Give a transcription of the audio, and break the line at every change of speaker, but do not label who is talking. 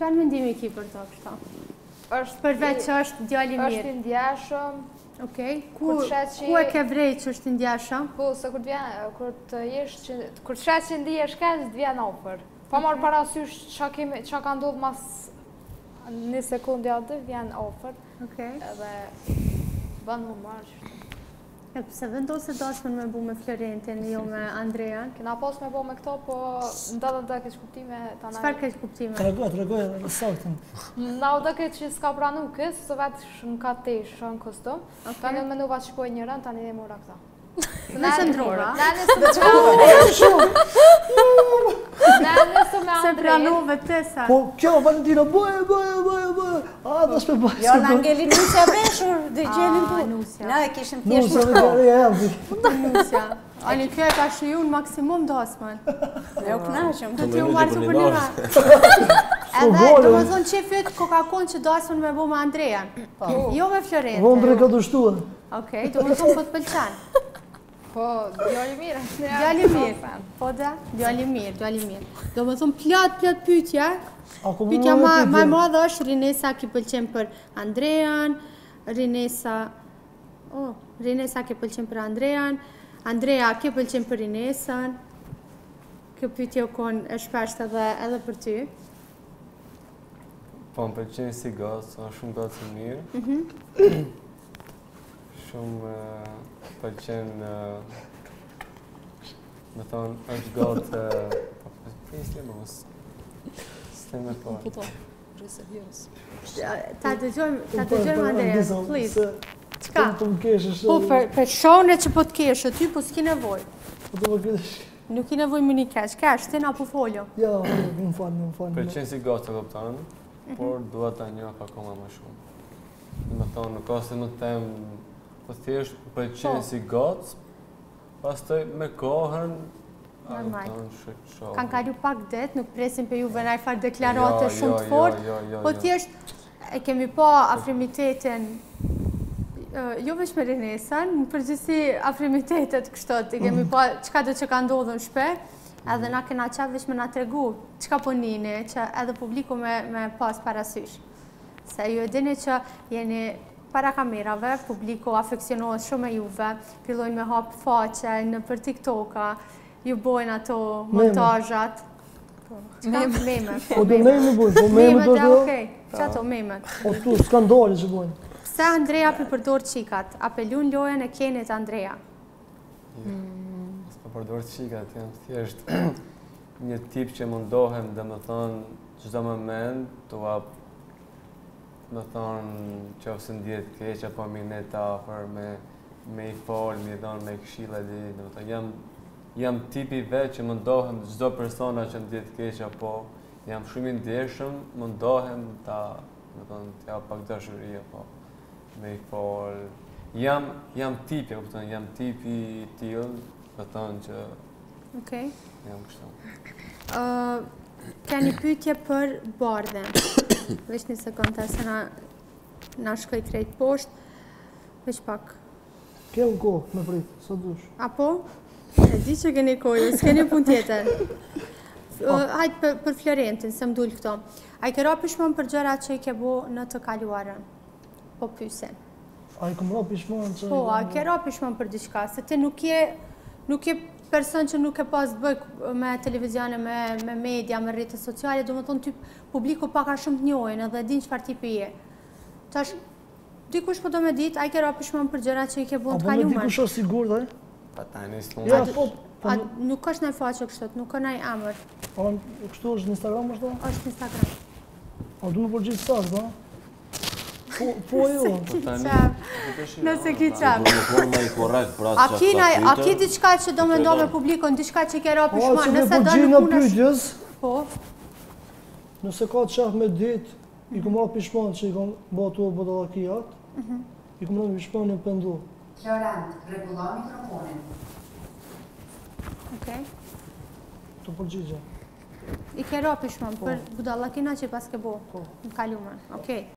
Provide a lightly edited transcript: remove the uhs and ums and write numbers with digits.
Çfarë mendimi ki për to kështu? Përveç që është djali mirë.
Është i ndjeshëm.
Okej. Ku e ke vrejt që është i ndjeshëm?
Po, se kur të shetë që ndihesh keq, të vjen ofër. Pa marrë parasysh çka ka ndodhur mas një sekondë aty, vjen ofër.
Okej.
Edhe bën më marrë.
Pse vendose dashmën me bu me Florentin, jo me Andrean?
Kena pas me bo me këto, po ndodhet dhe keq kuptime.
Çfarë keq kuptime?
Tregoj edhe saktën.
Na u dhe këtë që s'ka pranu kësë, se vetë në ka tesh, në kostum. Tani me nuva që pojë njërën, tani dhe mora këta.
Në qëndrova?
Në nësë me Andrej.
Se pranove të sa?
Po, kjo, Valentina, bëjë. A, da s'pe bëjë.
Jo, në Angeli Nusja veshur, dhe gjenin bu.
Nusja.
Na e kishim thjesht
Nusja
në
dhe
Nusja. Ani kjo e ka shiju në maksimum dasmën.
Ne u knaqëm.
Të t'ju marrë të për një marë. Edhe, do më thonë qefit ko ka konë që dasmën me bo me Andrejan. Jo me Florentin.
Vondre ka dështuar.
Okej, do më thonë po të pëlqenë.
Po, djali mirë.
Djali mirë. Po da, djali mirë. Do më thonë plot pytja. Pytja ma e madhe është Rinesa ki pëlqen për Andrejan, Rinesa ki pëlqen për Andrejan, Andrea ki pëlqen për Rinesan. Kjo pytja u konë e shpesht edhe për ty.
Po, më pëlqen si gacë, është shumë gacë mirë. Shumë pëlqen, me thonë, është gacë... Prisli mos. Steme po.
Ta dëgjojmë Andrea, please. Qka?
Po më keshë
Po, për shone që po të keshë, ty po s'ki nevoj.
Po të më keshë.
Nuk i nevoj më një kesh, ti na po foljo.
Ja, më falë.
Pëlqen si gacë të këptanë, por duhet ta njoh akoma më shumë. Me thonë, nuk ka se më temë, po thjesht pëlqen si gacë, pastaj me kohën,
kanë kalu pak det, nuk presim për juve në farë deklarate shumë të fort, po thjesht e kemi pa afrimitetin, jo veç me Rinesan, në përgjithsi afrimitetet kështot, e kemi pa qka dhe që ka ndodhën shpet, edhe na kena qatë veç me na tregu, qka po njëni, që edhe publiku me pas parasysh. Se ju e dini që jeni para kamerave, publiku afeksionohet shumë e juve, fillojnë me hapë faqe në për TikToka, ju bojnë ato montajat. Meme.
Po do meme bojnë, po meme do të...
Okej, që ato meme.
O tu, skandale që bojnë.
Pse Andrea përdor qikat? Apelun lojën e Kenit Andrea?
S'po përdor qikat, janë thjesht një tip që mundohem dhe më thonë çdo moment të hap, më thonë që ose ndjet keq apo mi net afër me i fol, me i dhon me këshilla dhe do të thonë jam tipi vetë që mundohem çdo persona që ndjet keq apo jam shumë i ndjeshëm, mundohem ta, do të thonë, t'ja pak dashuri apo me i fol. Jam tipi, kupton, jam tipi i tillë, do të thonë që
Okej.
jam kështu.
Ka një pyetje për Bardhen. Veç një sekundë, se na shkoj krejt poshtë. Veç pak.
Kemë kohë me prit, sa dush.
Apo? E di që keni kohë, s'keni pun tjetër. Hajtë për Florentin, se m'dull këto. A i ke ra pishmon për gjërat që i ke bo në të kaluarën? Po pysen.
A i këmë ra pishmon që...
Po, a i ke ra pishmon për diçka, se ti nuk je person që nuk e pas bëj me televizione, me media, me rrjetet sociale, do më thonë ty publiku paka shumë të njojnë edhe din qëfar tipi je. Tash, dikush po do me dit, a i ke ra pishmon për gjërat që i ke bo në të kaluarën?
A po me dikush është sigur dhe?
Pa tani
Ja, po...
Nuk është nëj faqe kështot, nuk është nëj amër.
A kështu është në Instagram është da?
është në Instagram.
A du në përgjithë sas, da? Po jo.
Nëse ki qap. A ki diçka që do me ndo me publikon, diçka që i ke ra pishman, nëse do në punësh... Po?
Nëse ka të shaf me dit, i këmë ra pishman që i këmë batu o bodalakijat, i këmë ra pishman në pëndu.
Florent, rregulla mikrofonin.
Okej.
Të përgjigja.
I ke ra pishman për budallakina që i pas ke bo në kalumen. Okej.